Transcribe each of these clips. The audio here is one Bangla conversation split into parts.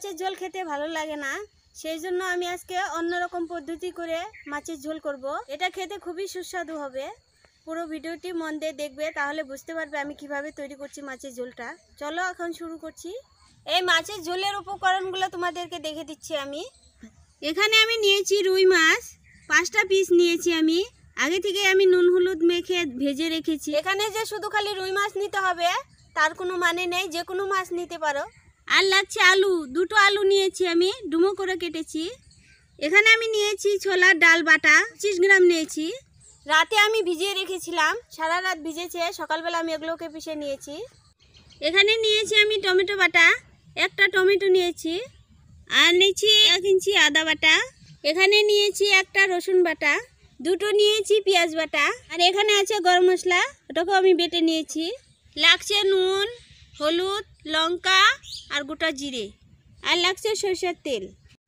মাছের ঝোল খেতে ভালো লাগে না, সেই জন্য আমি আজকে অন্যরকম পদ্ধতি করে মাছের ঝোল করব। এটা খেতে খুবই সুস্বাদু হবে। পুরো ভিডিওটি মন দিয়ে দেখবে, তাহলে বুঝতে পারবে আমি কিভাবে তৈরি করছি মাছের ঝোলটা। চলো এখন শুরু করছি। এই মাছের ঝোলের উপকরণগুলো তোমাদেরকে দেখে দিচ্ছি আমি। এখানে আমি নিয়েছি রুই মাছ, 5টা পিস নিয়েছি আমি। আগে থেকে আমি নুন হলুদ মেখে ভেজে রেখেছি। এখানে যে শুধু খালি রুই মাছ নিতে হবে তার কোনো মানে নেই, যে কোনো মাছ নিতে পারো। আর লাগছে আলু, 2টো আলু নিয়েছি আমি, ডুমো করে কেটেছি। এখানে আমি নিয়েছি ছোলার ডাল বাটা, 25 গ্রাম নিয়েছি। রাতে আমি ভিজিয়ে রেখেছিলাম, সারা রাত ভিজেছে, সকালবেলা আমি এগুলোকে পিষে নিয়েছি। এখানে নিয়েছি আমি টমেটো বাটা, 1টা টমেটো নিয়েছি। আর নিয়েছি 1 ইঞ্চি আদা বাটা। এখানে নিয়েছি 1টা রসুন বাটা, 2টো নিয়েছি পেঁয়াজ বাটা। আর এখানে আছে গরম মশলা, ওটাকেও আমি বেটে নিয়েছি। লাগছে নুন, হলুদ, লঙ্কা আর গোটা জিরে। আর লাগছে সরষের তেল।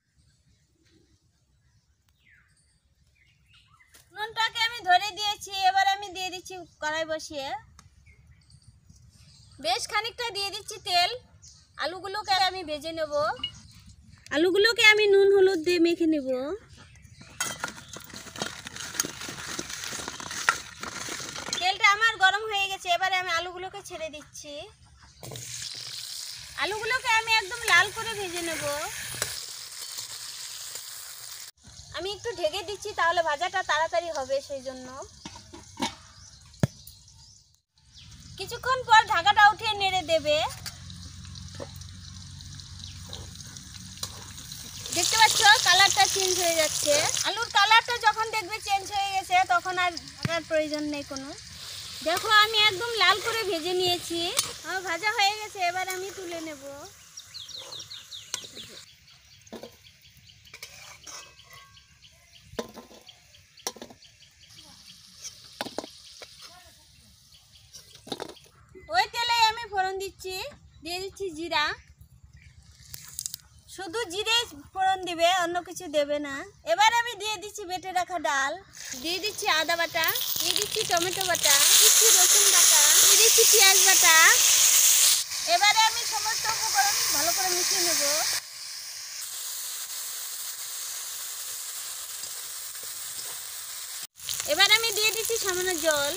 নুনটাকে আমি ধরে দিয়েছি, এবার আমি দিয়ে দিচ্ছি কড়াই বসিয়ে। বেশ খানিকটা দিয়ে দিচ্ছি তেল। আলুগুলোকে আমি ভেজে নেব। আলুগুলোকে আমি নুন হলুদ দিয়ে মেখে নেব। তেলটা আমার গরম হয়ে গেছে, এবারে আমি আলুগুলোকে ছেড়ে দিচ্ছি। আলুগুলোকে আমি একদম লাল করে ভেজে নেব। আমি একটু ঢেকে দিচ্ছি, তাহলে ভাজাটা তাড়াতাড়ি হবে, সেই জন্য। কিছুক্ষণ পর ঢাকাটা উঠিয়ে নেড়ে দেবে। দেখতে পাচ্ছ কালারটা চেঞ্জ হয়ে যাচ্ছে। আলুর কালারটা যখন দেখবে চেঞ্জ হয়ে গেছে, তখন আর ঢাকার প্রয়োজন নেই কোনো। দেখো আমি একদম লাল করে ভেজে নিয়েছি, আমার ভাজা হয়ে গেছে। এবার আমি তুলে নেব। ওই তেলে আমি ফোড়ন দিচ্ছি, দিয়ে দিচ্ছি জিরা। শুধু জিরে ফোড়ন দিবে, অন্য কিছু দেবে না। এবার আমি দিয়ে দিচ্ছি বেটে রাখা ডাল, দিয়ে দিচ্ছি আদা বাটা, দিয়ে দিচ্ছি টমেটো বাটা, দিচ্ছি রসুন বাটা, দিয়ে দিচ্ছি পেঁয়াজ বাটা। এবারে আমি সমস্ত উপকরণ ভালো করে মিশিয়ে নেব। এবার আমি দিয়ে দিচ্ছি সামান্য জল,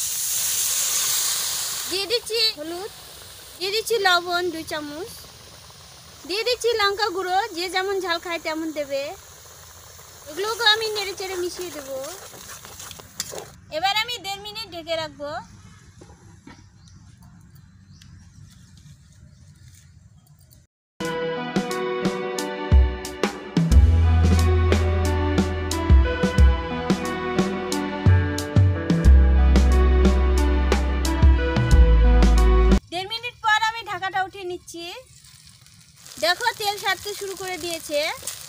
দিয়ে দিচ্ছি হলুদ, দিয়ে দিচ্ছি লবণ 2 চামচ, দিয়ে দিচ্ছি লঙ্কা গুঁড়ো, যে যেমন ঝাল খায় তেমন দেবে। এগুলোকে আমি নেড়ে চেড়ে মিশিয়ে দেব। এবার আমি 1.5 মিনিট ঢেকে রাখবো। ঢাকাটা উঠিয়ে নিচ্ছি। দেখো তেল ছাড়তে শুরু করে দিয়েছে।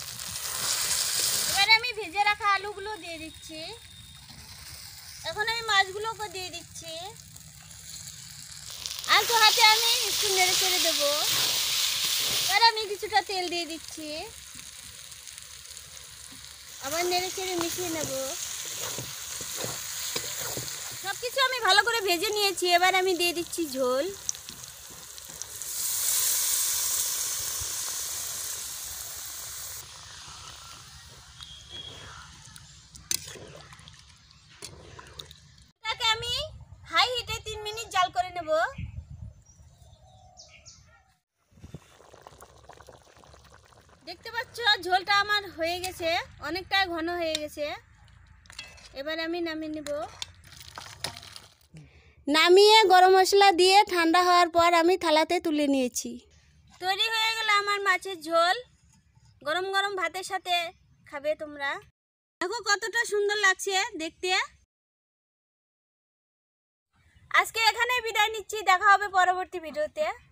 এবারে আমি ভেজে রাখা আলুগুলো দিয়ে দিচ্ছি। এখন আমি মাছগুলোকে দিয়ে দিচ্ছি। আর তো হাতে আমি একটু নেড়ে চেড়ে দেবো। এবার আমি কিছুটা তেল দিয়ে দিচ্ছি, আবার নেড়ে চেড়ে মিশিয়ে নেব। সব কিছু আমি ভালো করে ভেজে নিয়েছি। এবার আমি দিয়ে দিচ্ছি ঝোল। আমি হাই হিটে 3 মিনিট জাল করে নেব। দেখতে পাচ্ছ ঝোলটা আমার হয়ে গেছে, অনেকটা ঘন হয়ে গেছে। এবার আমি নামিয়ে নেব। নামিয়ে গরম মশলা দিয়ে ঠান্ডা হওয়ার পর আমি থালাতে তুলে নিয়েছি। তৈরি হয়ে গেল আমার মাছের ঝোল। গরম গরম ভাতের সাথে খাবে তোমরা। দেখো কতটা সুন্দর লাগছে দেখতে। আজকে এখানেই বিদায় নিচ্ছি, দেখা হবে পরবর্তী ভিডিওতে।